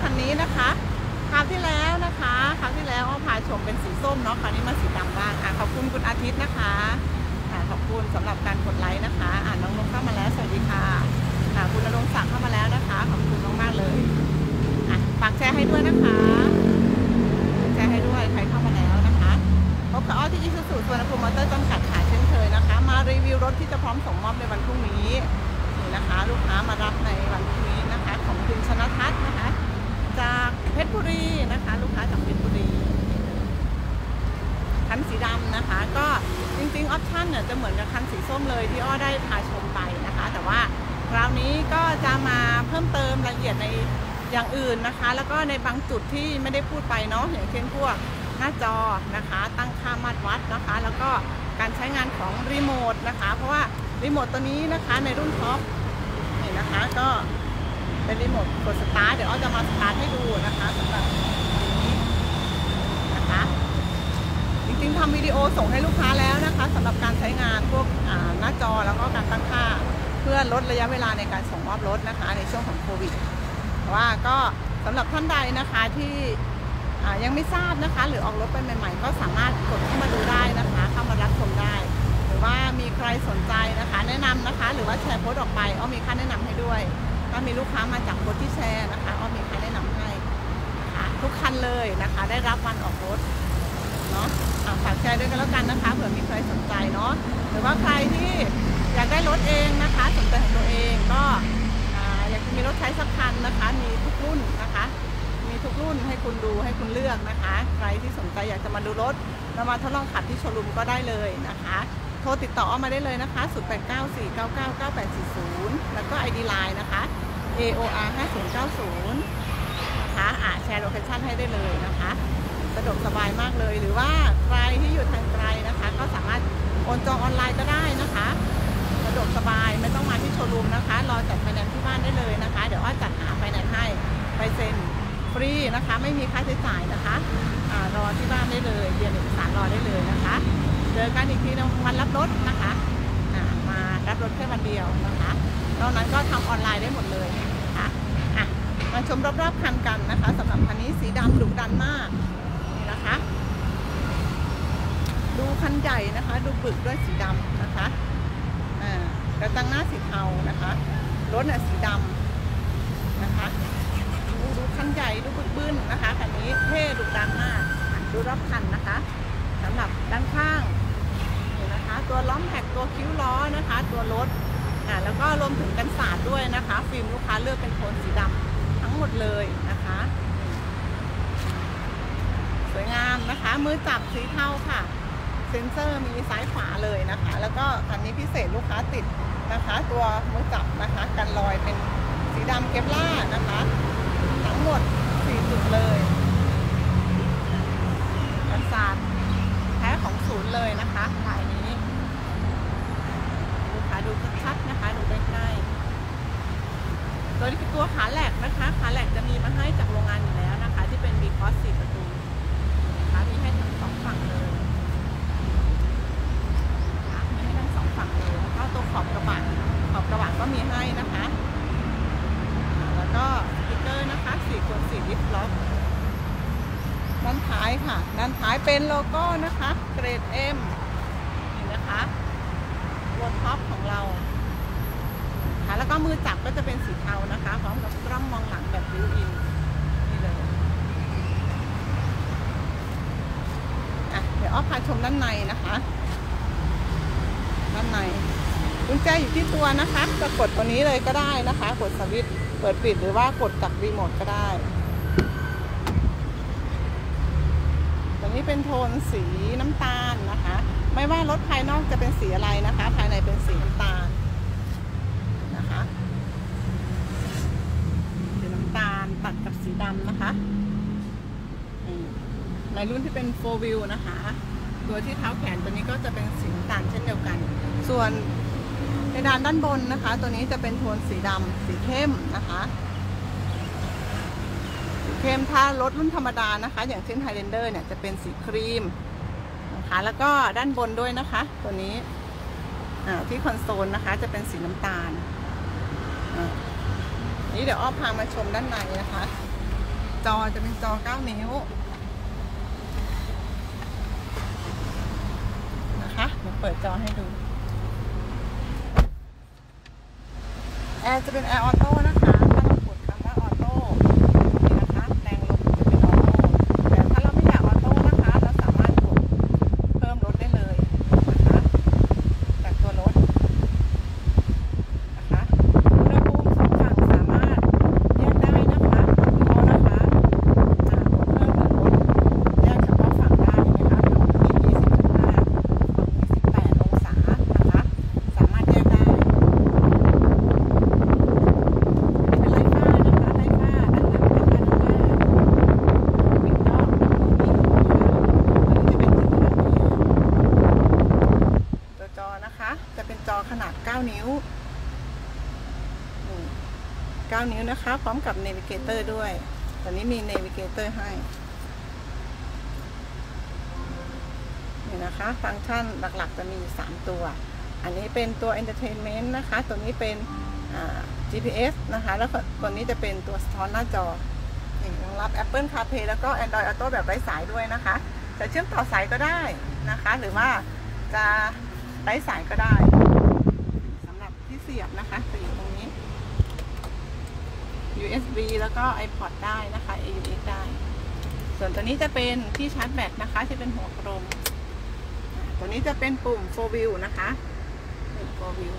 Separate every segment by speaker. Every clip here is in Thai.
Speaker 1: คันนี้นะคะคราวที่แล้วอ้อพาชมเป็นสีส้มเนาะคราวนี้มาสีดำบ้างขอบคุณคุณอาทิตย์นะคะขอบคุณสำหรับการกดไลค์นะคะน้องนกเข้ามาแล้วสวัสดีค่ะคุณณรงค์ศักดิ์เข้ามาแล้วนะคะขอบคุณมากๆเลยฝากแชร์ให้ด้วยนะคะแชร์ให้ด้วยใครเข้ามาแล้วนะคะพบกับอ้อที่อิซูซูสวนภูมิมอเตอร์จำกัดขายเช่นเคยนะคะมารีวิวรถที่จะพร้อมส่งมอบในวันพรุ่งนี้นี่นะคะลูกค้ามารับในวันพรุ่งนี้นะคะของคุณชนทัศน์นะคะจากเพชรบุรีนะคะลูกค้าจากเพชรบุรีคันสีดำนะคะก็จริงๆออปชั่นเนี่ยจะเหมือนกับคันสีส้มเลยที่อ้อได้พาชมไปนะคะแต่ว่าคราวนี้ก็จะมาเพิ่มเติมรายละเอียดในอย่างอื่นนะคะแล้วก็ในบางจุดที่ไม่ได้พูดไปเนาะอย่างเช่นพวกหน้าจอนะคะตั้งค่ามาตรวัดนะคะแล้วก็การใช้งานของรีโมทนะคะเพราะว่ารีโมทตัวนี้นะคะในรุ่นท็อปนี่นะคะก็เป็นรีโมทกดสตาร์ทเดี๋ยวอ้อจะมาสตาร์ทให้ดูนะคะสำหรับนี้นะคะจริงๆทำวิดีโอส่งให้ลูกค้าแล้วนะคะสำหรับการใช้งานพวกหน้าจอแล้วก็การตั้งค่าเพื่อลดระยะเวลาในการส่งมอบรถนะคะในช่วงของโควิดว่าก็สำหรับท่านใดนะคะที่ยังไม่ทราบนะคะหรือออกรถไปใหม่ๆก็สามารถกดเข้ามาดูได้นะคะเข้ามารับชมได้หรือว่ามีใครสนใจนะคะแนะนำนะคะหรือว่าแชร์โพสต์ออกไปอ้อมีค่าแนะนำให้ด้วยถ้ามีลูกค้ามาจากโพสต์ที่แชร์นะคะอ้อมีค่าแนะนำให้นะคะทุกคันเลยนะคะได้รับวันออกรถเนาะฝากแชร์ด้วยกันแล้วกันนะคะเผื่อมีใครสนใจเนาะหรือว่าใครที่อยากได้รถเองนะคะสนใจของตัวเองก็อยากจะมีรถใช้สักคันนะคะมีทุกรุ่นนะคะมีทุกรุ่นให้คุณดูให้คุณเลือกนะคะใครที่สนใจอยากจะมาดูรถเรามาทดลองขับที่โชว์รูมก็ได้เลยนะคะโทรติดต่อมาได้เลยนะคะ0894999840แล้วก็ ID Line นะคะ AOR 5090นะคะแชร์โลเคชั่นให้ได้เลยนะคะสะดวกสบายมากเลยหรือว่าใครที่อยู่ทางไกลนะคะก็สามารถโอนจองออนไลน์ก็ได้นะคะสะดวกสบายไม่ต้องมาที่โชว์รูมนะคะรอจัดไฟแนนซ์ที่บ้านได้เลยนะคะเดี๋ยวว่าจัดหาไฟแนนซ์ให้ไปเซ็นฟรีนะคะไม่มีค่าใช้จ่ายนะคะรอที่บ้านได้เลยเรียนเอกสารรอได้เลยนะคะเจอกันอีกทีในวันรับรถนะคะมารับรถแค่วันเดียวนะคะนอกนั้นก็ทำออนไลน์ได้หมดเลยนะคะมาชมรอบๆคันกันนะคะสำหรับคันนี้สีดำดุดันมากนี่นะคะดูคันใหญ่นะคะดูบึกด้วยสีดำนะคะกระจังหน้าสีเทานะคะรถสีดำนะคะดูคันใหญ่ดูบึกบึนนะคะคันนี้เท่ดุดันมากดูรอบคันนะคะสำหรับด้านข้างนี่นะคะตัวล้อมแท็กตัวคิ้วล้อนะคะตัวรถแล้วก็รวมถึงกันสาดด้วยนะคะฟิล์มลูกค้าเลือกเป็นโทนสีดำทั้งหมดเลยนะคะสวยงามนะคะมือจับสีเทาค่ะเซ็นเซอร์มีซ้ายขวาเลยนะคะแล้วก็คันนี้พิเศษลูกค้าติดนะคะตัวมือจับนะคะกันรอยเป็นสีดำเคปล่านะคะทั้งหมด4จุดเลยกันสาดแท้ของศูนย์เลยนะคะลายนี้ลูกค้าดูชัดๆนะคะดูใกล้ๆตัวนี้คือตัวขาแหลกนะคะขาแหลกจะมีมาให้จากโรงงานอยู่แล้วนะคะที่เป็นบีคอส4 ประตูนะคะมีให้ทั้ง2 ฝั่งเลยมีให้ทั้ง2 ฝั่งเลยแล้วก็ตัวขอบกระบะก็มีให้นะคะแล้วก็สติ๊กเกอร์นะคะ4x4ลิฟต์ล็อกด้านท้ายค่ะด้านท้ายเป็นโลโก้นะคะเกรด M นี่นะคะตัวท็อปของเราค่ะแล้วก็มือจับก็จะเป็นสีเทานะคะพร้อมกับกล้องมองหลังแบบบิวอินนี่เลยเดี๋ยวอ้อพาชมด้านในนะคะด้านในกุญแจอยู่ที่ตัวนะคะจะกดตัวนี้เลยก็ได้นะคะกดสวิตช์เปิดปิดหรือว่ากดจากรีโมทก็ได้ตัวนี้เป็นโทนสีน้ำตาลนะคะไม่ว่ารถภายนอกจะเป็นสีอะไรนะคะภายในเป็นสีน้ำตาลนะคะสีน้ำตาลตัดกับสีดำนะคะในรุ่นที่เป็น 4 wheel นะคะตัวที่เท้าแขนตัวนี้ก็จะเป็นสีน้ำตาลเช่นเดียวกันส่วนเพดานด้านบนนะคะตัวนี้จะเป็นโทนสีดำสีเข้มนะคะสีเข้มถ้ารถรุ่นธรรมดานะคะอย่างเช่น Highlander เนี่ยจะเป็นสีครีมนะคะแล้วก็ด้านบนด้วยนะคะตัวนี้ที่คอนโซลนะคะจะเป็นสีน้ำตาลนี่เดี๋ยวอ้อพามาชมด้านในนะคะจอจะเป็นจอ9 นิ้วนะคะเดี๋ยวเปิดจอให้ดูแอร์จะเป็นแอร์ออโต้นะคะถ้าเรากดคำว่าออโต้นี่นะคะแรงลมจะเป็นออโต้แต่ถ้าเราไม่อยากออโต้นะคะเราสามารถกดเพิ่มลดได้เลยนะคะจากตัวรถนะคะอุณหภูมิสองฝั่งสามารถแยกได้นะคะเพราะนะคะกดเพิ่มหรือลดแยกเฉพาะฝั่งได้นะคะฝั่งที่25 28 องศานะคะสามารถแยกได้ จะเป็นจอขนาด9 นิ้ว9 นิ้วนะคะพร้อมกับเนวิเกเตอร์ด้วยตอนนี้มีเนวิเกเตอร์ให้นี่นะคะฟังก์ชันหลักๆจะมี3ตัวอันนี้เป็นตัว Entertainment นะคะตัวนี้เป็นGPS นะคะแล้วตัวนี้จะเป็นตัวสะท้อนหน้าจอรองรับ Apple CarPlay แล้วก็ Android Auto แบบไร้สายด้วยนะคะจะเชื่อมต่อสายก็ได้นะคะหรือว่าจะไร้สายก็ได้สำหรับที่เสียบนะคะจะอยู่ตรงนี้ USB แล้วก็ iPod ได้นะคะ AUX ได้ส่วนตัวนี้จะเป็นที่ชาร์จแบตนะคะที่เป็นหัวกลมตัวนี้จะเป็นปุ่ม 4 View นะคะ4 View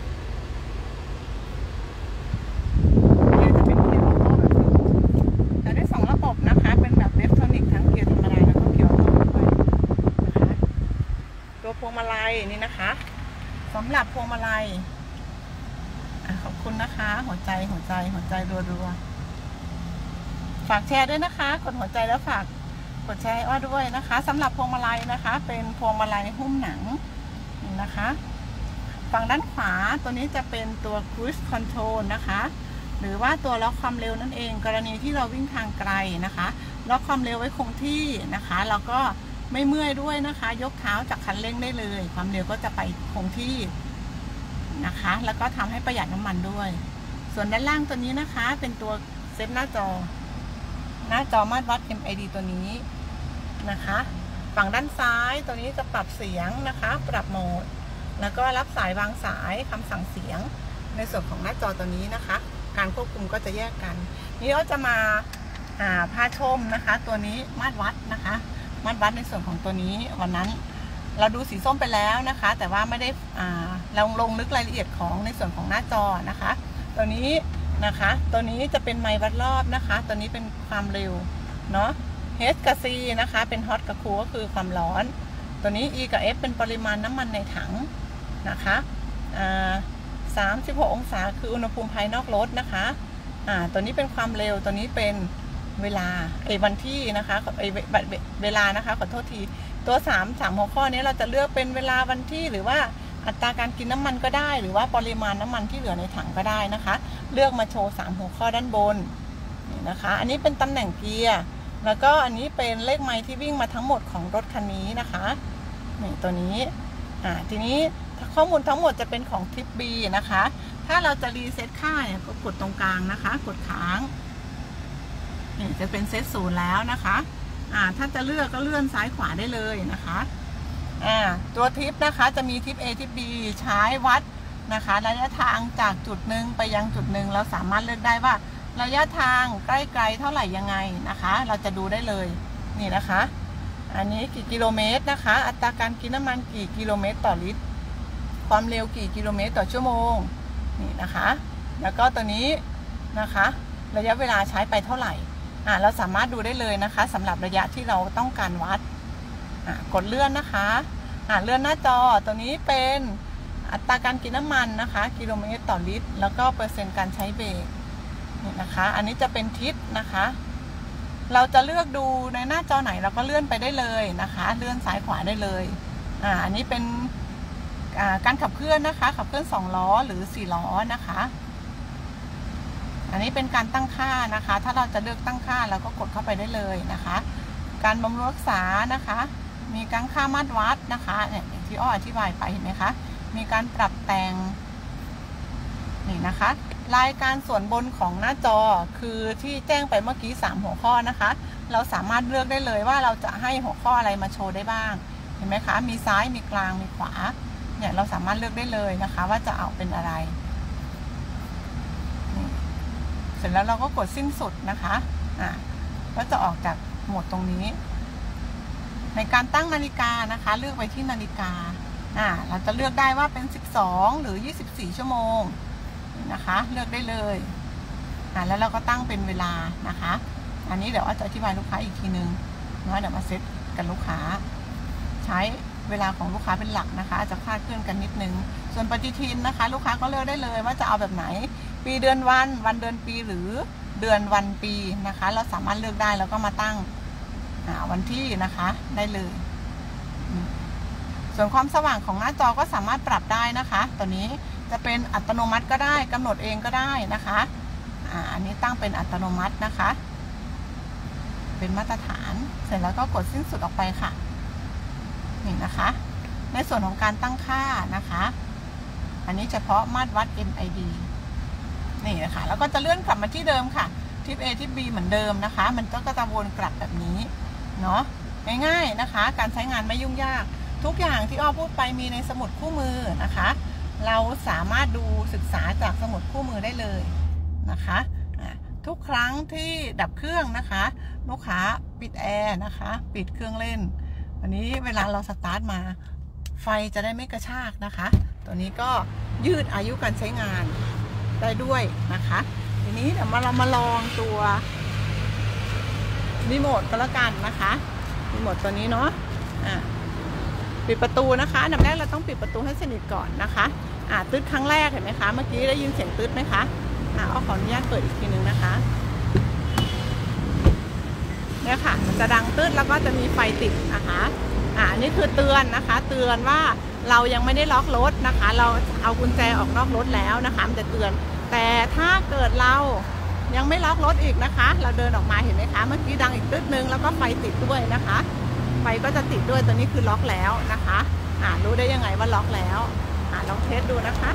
Speaker 1: จะเป็นเกียร์ออโต้แบบจะได้2ระบบนะคะเป็นแบบเวฟโทนิกทั้งเกียร์ธรรมดาแล้วก็เกียร์ออโต้ด้วยนะคะตัวพวงมาลัยนี่นะคะสำหรับพวงมาลัยขอบคุณนะคะหัวใจรัวๆฝากแชร์ด้วยนะคะกดหัวใจแล้วฝากกดแชร์อ้อด้วยนะคะสำหรับพวงมาลัยนะคะเป็นพวงมาลัยหุ้มหนังนี่นะคะฝั่งด้านขวาตัวนี้จะเป็นตัว Cruise Control นะคะหรือว่าตัวล็อกความเร็วนั่นเองกรณีที่เราวิ่งทางไกลนะคะล็อกความเร็วไว้คงที่นะคะแล้วก็ไม่เมื่อยด้วยนะคะยกเท้าจากคันเร่งได้เลยความเร็วก็จะไปคงที่นะคะแล้วก็ทำให้ประหยัดน้ำมันด้วยส่วนด้านล่างตัวนี้นะคะเป็นตัวเซฟหน้าจอมาตรวัด MID ตัวนี้นะคะฝั่งด้านซ้ายตัวนี้จะปรับเสียงนะคะปรับโหมดแล้วก็รับสายวางสายคำสั่งเสียงในส่วนของหน้าจอตัวนี้นะคะการควบคุมก็จะแยกกันนี่เราจะมาพาชมนะคะตัวนี้มาตรวัดนะคะมาตรวัดในส่วนของตัวนี้วันนั้นเราดูสีส้มไปแล้วนะคะแต่ว่าไม่ได้ลงลึกรายละเอียดของในส่วนของหน้าจอนะคะตัวนี้นะคะตัวนี้จะเป็นไมล์วัดรอบนะคะตัวนี้เป็นความเร็วเนาะ H กับ C นะคะเป็น Hot กับ Cool ก็คือความร้อนตัวนี้ E กับ F เป็นปริมาณน้ำมันในถังนะคะ36 องศาคืออุณหภูมิภายนอกรถนะคะตัวนี้เป็นความเร็วตัวนี้เป็นเวลาวันที่นะคะเวลานะคะขอโทษทีตัว3 หัวข้อนี้เราจะเลือกเป็นเวลาวันที่หรือว่าอัตราการกินน้ำมันก็ได้หรือว่าปริมาณน้ำมันที่เหลือในถังก็ได้นะคะเลือกมาโชว์3 หัวข้อด้านบนนี่นะคะอันนี้เป็นตำแหน่งเกียร์แล้วก็อันนี้เป็นเลขไมล์ที่วิ่งมาทั้งหมดของรถคันนี้นะคะนี่ตัวนี้ทีนี้ข้อมูลทั้งหมดจะเป็นของทิป B นะคะถ้าเราจะรีเซ็ตค่าเนี่ยก็กดตรงกลางนะคะกดค้างนี่จะเป็นเซต0แล้วนะคะถ้าจะเลือกก็เลื่อนซ้ายขวาได้เลยนะคะตัวทิปนะคะจะมีทิป A ทิป B ใช้วัดนะคะระยะทางจากจุดหนึ่งไปยังจุดหนึ่งเราสามารถเลือกได้ว่าระยะทางใกล้ไกลเท่าไหร่ยังไงนะคะเราจะดูได้เลยนี่นะคะอันนี้กี่กิโลเมตรนะคะอัตราการกินน้ำมันกี่กิโลเมตรต่อลิตรความเร็วกี่กิโลเมตรต่อชั่วโมงนี่นะคะแล้วก็ตัวนี้นะคะระยะเวลาใช้ไปเท่าไหร่เราสามารถดูได้เลยนะคะสำหรับระยะที่เราต้องการวัดกดเลื่อนนะคะเลื่อนหน้าจอตัวนี้เป็นอัตราการกินน้ำมันนะคะกิโลเมตรต่อลิตรแล้วก็เปอร์เซ็นต์การใช้เบรกนี่นะคะอันนี้จะเป็นทิศนะคะเราจะเลือกดูในหน้าจอไหนเราก็เลื่อนไปได้เลยนะคะเลื่อนซ้ายขวาได้เลยอันนี้เป็นการขับเคลื่อนนะคะขับเคลื่อน2 ล้อหรือ4 ล้อนะคะอันนี้เป็นการตั้งค่านะคะถ้าเราจะเลือกตั้งค่าเราก็กดเข้าไปได้เลยนะคะการบำรุงรักษานะคะมีการค่ามาตรวัดนะคะเนี่ยที่อ้ออธิบายไปเห็นไหมคะมีการปรับแต่งนี่นะคะรายการส่วนบนของหน้าจอคือที่แจ้งไปเมื่อกี้3หัวข้อนะคะเราสามารถเลือกได้เลยว่าเราจะให้หัวข้ออะไรมาโชว์ได้บ้างเห็นไหมคะมีซ้ายมีกลางมีขวาเนี่ยเราสามารถเลือกได้เลยนะคะว่าจะเอาเป็นอะไรเสร็จแล้วเราก็กดสิ้นสุดนะคะก็จะออกจากโหมดตรงนี้ในการตั้งนาฬิกานะคะเลือกไปที่นาฬิกาเราจะเลือกได้ว่าเป็น12หรือ24ชั่วโมงนะคะเลือกได้เลยแล้วเราก็ตั้งเป็นเวลานะคะอันนี้เดี๋ยวจะอธิบายลูกค้าอีกทีนึงนะเดี๋ยวมาเซตกันลูกค้าใช้เวลาของลูกค้าเป็นหลักนะคะอาจจะคลาดเคลื่อนกันนิดนึงส่วนปฏิทินนะคะลูกค้าก็เลือกได้เลยว่าจะเอาแบบไหนปีเดือนวันเดือนปีหรือเดือนวันปีนะคะเราสามารถเลือกได้แล้วก็มาตั้งวันที่นะคะได้เลยส่วนความสว่างของหน้าจอก็สามารถปรับได้นะคะตัวนี้จะเป็นอัตโนมัติก็ได้กำหนดเองก็ได้นะคะอันนี้ตั้งเป็นอัตโนมัตินะคะเป็นมาตรฐานเสร็จแล้วก็กดสิ้นสุดออกไปค่ะนี่นะคะในส่วนของการตั้งค่านะคะอันนี้เฉพาะมาตรวัด MID นี่นะคะแล้วก็จะเลื่อนกลับมาที่เดิมค่ะทิป A ทิป B เหมือนเดิมนะคะมันก็จะวนกลับแบบนี้เนาะง่ายๆนะคะการใช้งานไม่ยุ่งยากทุกอย่างที่อ้อพูดไปมีในสมุดคู่มือนะคะเราสามารถดูศึกษาจากสมุดคู่มือได้เลยนะคะทุกครั้งที่ดับเครื่องนะคะลูกค้าปิดแอร์นะคะปิดเครื่องเล่นอันนี้เวลาเราสตาร์ทมาไฟจะได้ไม่กระชากนะคะตัวนี้ก็ยืดอายุการใช้งานได้ด้วยนะคะทีนี้เดี๋ยวเรามาลองตัวรีโมทก็แล้วกันนะคะรีโมทตัวนี้เนาะปิดประตูนะคะอันดับแรกเราต้องปิดประตูให้สนิทก่อนนะคะตึ๊ดครั้งแรกเห็นไหมคะเมื่อกี้ได้ยินเสียงตึ๊ดไหมคะเอาขออนุญาตเปิดอีกทีนึงนะคะเนี่ยค่ะมันจะดังตึ๊ดแล้วก็จะมีไฟติดนะคะอันนี้คือเตือนนะคะเตือนว่าเรายังไม่ได้ล็อกรถนะคะเราเอากุญแจออกนอกรถแล้วนะคะมันจะเตือนแต่ถ้าเกิดเรายังไม่ล็อกรถอีกนะคะเราเดินออกมาเห็นไหมคะเมื่อกี้ดังอีกตึ๊ดนึงแล้วก็ไฟติดด้วยนะคะไฟก็จะติดด้วยตัวนี้คือล็อกแล้วนะคะรู้ได้ยังไงว่าล็อกแล้วลองเทสดูนะคะ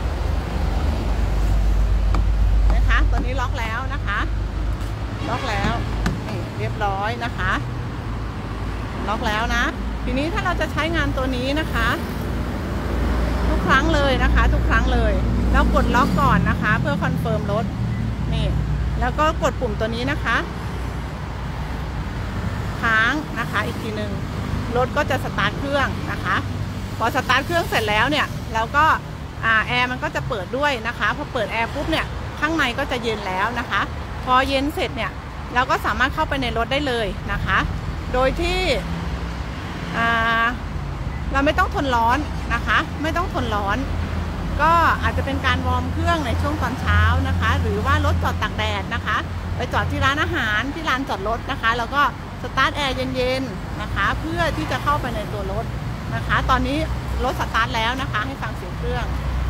Speaker 1: ตัวนี้ล็อกแล้วนะคะล็อกแล้วนี่เรียบร้อยนะคะล็อกแล้วนะทีนี้ถ้าเราจะใช้งานตัวนี้นะคะทุกครั้งเลยนะคะทุกครั้งเลยเรากดล็อกก่อนนะคะเพื่อคอนเฟิร์มรถนี่แล้วก็กดปุ่มตัวนี้นะคะค้างนะคะอีกทีหนึ่งรถก็จะสตาร์ทเครื่องนะคะพอสตาร์ทเครื่องเสร็จแล้วเนี่ยเราก็แอร์มันก็จะเปิดด้วยนะคะพอเปิดแอร์ปุ๊บเนี่ยข้างในก็จะเย็นแล้วนะคะพอเย็นเสร็จเนี่ยเราก็สามารถเข้าไปในรถได้เลยนะคะโดยที่เราไม่ต้องทนร้อนนะคะไม่ต้องทนร้อนก็อาจจะเป็นการวอร์มเครื่องในช่วงตอนเช้านะคะหรือว่ารถจอดตากแดดนะคะไปจอดที่ร้านอาหารที่ลานจอดรถนะคะแล้วก็สตาร์ทแอร์เย็นๆนะคะเพื่อที่จะเข้าไปในตัวรถนะคะตอนนี้รถสตาร์ทแล้วนะคะให้ฟังเสียงเครื่อง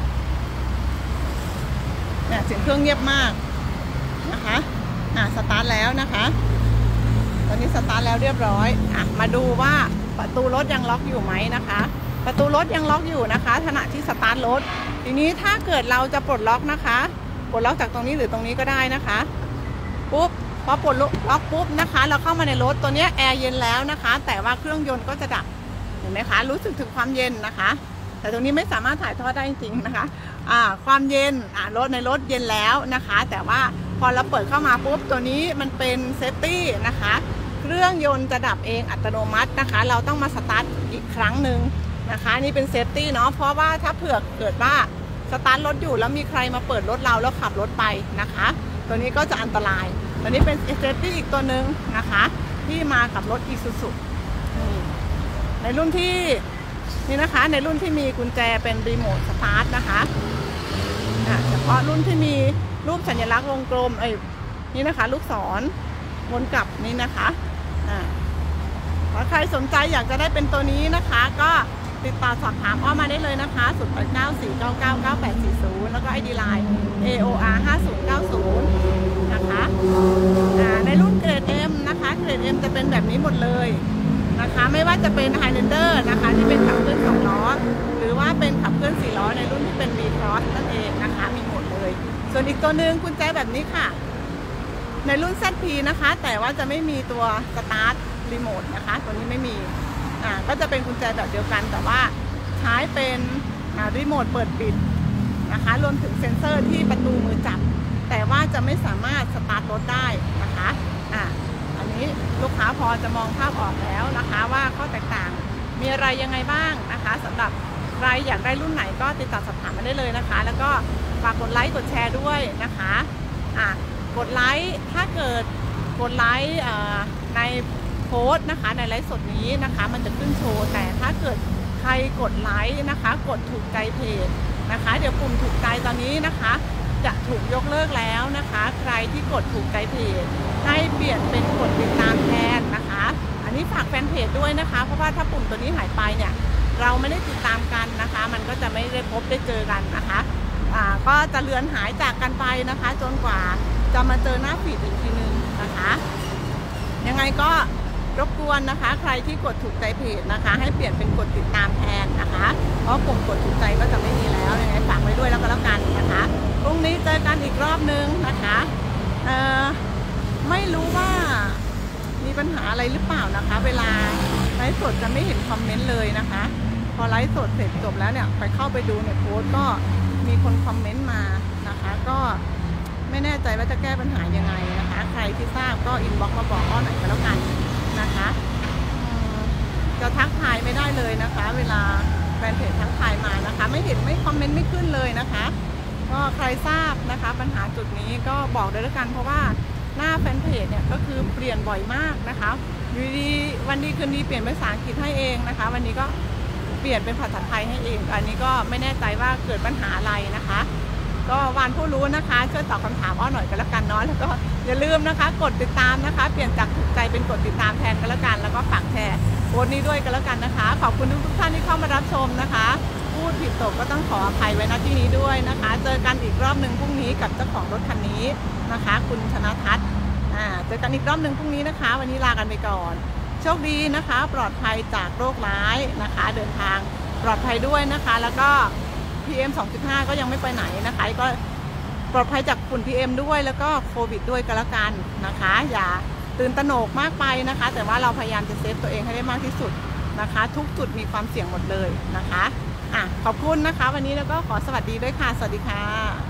Speaker 1: เนี่ยเสียงเครื่องเงียบมากนะคะสตาร์ทแล้วนะคะตอนนี้สตาร์ทแล้วเรียบร้อยมาดูว่าประตูรถยังล็อกอยู่ไหมนะคะประตูรถยังล็อกอยู่นะคะขณะที่สตาร์ทรถทีนี้ถ้าเกิดเราจะปลดล็อกนะคะปลดล็อกจากตรงนี้หรือตรงนี้ก็ได้นะคะปุ๊บพอปลดล็อกปุ๊บนะคะเราเข้ามาในรถตัวนี้แอร์เย็นแล้วนะคะแต่ว่าเครื่องยนต์ก็จะดับเห็นไหมคะรู้สึกถึงความเย็นนะคะแต่ตรงนี้ไม่สามารถถ่ายทอดได้จริงๆนะคะความเย็นรถในรถเย็นแล้วนะคะแต่ว่าพอเราเปิดเข้ามาปุ๊บตัวนี้มันเป็นเซฟตี้นะคะเครื่องยนต์จะดับเองอัตโนมัตินะคะเราต้องมาสตาร์ทอีกครั้งหนึ่งนะคะนี่เป็นเซฟตี้เนาะเพราะว่าถ้าเผื่อเกิดว่าสตาร์ทรถอยู่แล้วมีใครมาเปิดรถเราแล้วขับรถไปนะคะตัวนี้ก็จะอันตรายตัวนี้เป็นเซฟตี้อีกตัวหนึ่งนะคะที่มากับรถ Isuzu ในรุ่นที่นี่นะคะในรุ่นที่มีกุญแจเป็นรีโมทสตาร์ทนะคะเฉพาะรุ่นที่มีรูปสัญลักษณ์วงกลมนี่นะคะลูกศรวนกลับนี่นะคะถ้าใครสนใจอยากจะได้เป็นตัวนี้นะคะก็ติดต่อสอบถามอ้อมาได้เลยนะคะ0894999840แล้วก็ ID Line AOR 5090นะคะในรุ่นเกรด M นะคะเกรด M จะเป็นแบบนี้หมดเลยนะคะไม่ว่าจะเป็น Highlander นะคะที่เป็นขับเคลื่อน2ล้อหรือว่าเป็นขับเคลื่อน4ล้อในรุ่นที่เป็น B-Cross นั่นเองนะคะมีหมดเลยส่วนอีกตัวหนึ่งกุญแจแบบนี้ค่ะในรุ่น ZP นะคะแต่ว่าจะไม่มีตัวสตาร์ทรีโมทนะคะตัวนี้ไม่มีก็จะเป็นกุญแจแบบเดียวกันแต่ว่าใช้เป็นรีโมทเปิดปิดนะคะรวมถึงเซ็นเซอร์ที่ประตูมือจับแต่ว่าจะไม่สามารถสตาร์ทรถได้นะคะอันนี้ลูกค้าพอจะมองภาพออกแล้วนะคะว่าข้อแตกต่างมีอะไรยังไงบ้างนะคะสำหรับใครอยากได้รุ่นไหนก็ติดต่อสอบถามมาได้เลยนะคะแล้วก็ฝากกดไลค์กดแชร์ด้วยนะคะกดไลค์ถ้าเกิดกดไลค์ในโพสต์นะคะในไลฟ์สดนี้นะคะมันจะขึ้นโชว์แต่ถ้าเกิดใครกดไลค์นะคะกดถูกใจเพจนะคะเดี๋ยวปุ่มถูกใจตอนนี้นะคะจะถูกยกเลิกแล้วนะคะใครที่กดถูกใจเพจให้เปลี่ยนเป็นกดติดตามแทนนะคะอันนี้ฝากแฟนเพจด้วยนะคะเพราะว่าถ้าปุ่มตัวนี้หายไปเนี่ยเราไม่ได้ติดตามกันนะคะมันก็จะไม่ได้พบได้เจอกันนะคะก็จะเลือนหายจากกันไปนะคะจนกว่าจะมาเจอหน้าฟีดอีกทีนึงนะคะยังไงก็รบกวนนะคะใครที่กดถูกใจเพจนะคะให้เปลี่ยนเป็นกดติดตามแทนนะคะเพราะปุ่มกดถูกใจก็จะไม่มีแล้วยังไงฝากไว้ด้วยแล้วก็แล้วกันนะคะพรุ่งนี้เจอกันอีกรอบนึงนะคะไม่รู้ว่ามีปัญหาอะไรหรือเปล่านะคะเวลาไลฟ์สดจะไม่เห็นคอมเมนต์เลยนะคะพอไลฟ์สดเสร็จจบแล้วเนี่ยไปเข้าไปดูในโพสต์ก็มีคนคอมเมนต์มานะคะก็ไม่แน่ใจว่าจะแก้ปัญหายังไงนะคะใครที่ทราบก็อินบ็อกซ์มาบอกอ้อหน่อยก็แล้วกันนะคะจะทักทายไม่ได้เลยนะคะเวลาแฟนเพจทักทายมานะคะไม่เห็นไม่คอมเมนต์ไม่ขึ้นเลยนะคะก็ใครทราบนะคะปัญหาจุดนี้ก็บอกเลยละกันเพราะว่าหน้าแฟนเพจเนี่ยก็คือเปลี่ยนบ่อยมากนะคะอยู่ดีวันดีคืนดีเปลี่ยนเป็นภาษาอังกฤษให้เองนะคะวันนี้ก็เปลี่ยนเป็นภาษาไทยให้เองอันนี้ก็ไม่แน่ใจว่าเกิดปัญหาอะไรนะคะก็วานผู้รู้นะคะช่วยตอบคำถามอ้อหน่อยกันแล้วกันเนาะแล้วก็อย่าลืมนะคะกดติดตามนะคะเปลี่ยนจากถูกใจเป็นกดติดตามแทนกันแล้วกันแล้วก็ฝากแชร์โพสต์นี้ด้วยกันแล้วกันนะคะขอบคุณทุกท่านที่เข้ามารับชมนะคะพูดผิดตกก็ต้องขออภัยไว้ณที่นี้ด้วยนะคะเจอกันอีกรอบหนึ่งพรุ่งนี้กับเจ้าของรถคันนี้นะคะคุณชนะทัศน์เจอกันอีกรอบหนึ่งพรุ่งนี้นะคะวันนี้ลากันไปก่อนโชคดีนะคะปลอดภัยจากโรคร้ายนะคะเดินทางปลอดภัยด้วยนะคะแล้วก็ PM 2.5 ก็ยังไม่ไปไหนนะคะก็ปลอดภัยจากฝุ่น PM ด้วยแล้วก็โควิดด้วยกันละกันนะคะอย่าตื่นตระหนกมากไปนะคะแต่ว่าเราพยายามจะเซฟตัวเองให้ได้มากที่สุดนะคะทุกจุดมีความเสี่ยงหมดเลยนะคะขอบคุณนะคะวันนี้แล้วก็ขอสวัสดีด้วยค่ะสวัสดีค่ะ